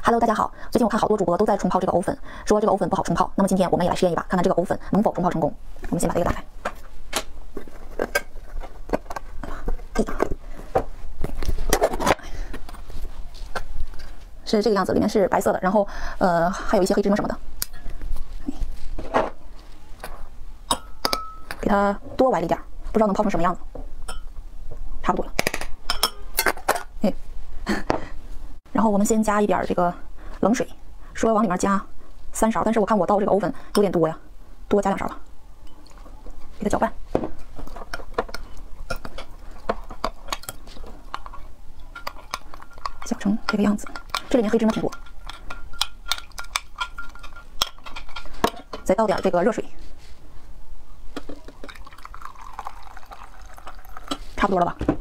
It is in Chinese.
Hello， 大家好。最近我看好多主播都在冲泡这个藕粉，说这个藕粉不好冲泡。那么今天我们也来实验一把，看看这个藕粉能否冲泡成功。我们先把这个打开。是这个样子，里面是白色的，然后还有一些黑芝麻什么的。给它多崴了一点，不知道能泡成什么样子。差不多了。然后我们先加一点这个冷水，说往里面加3勺，但是我看我倒这个藕粉有点多呀，多加2勺吧。给它搅拌，搅成这个样子。这里面黑芝麻挺多，再倒点这个热水，差不多了吧。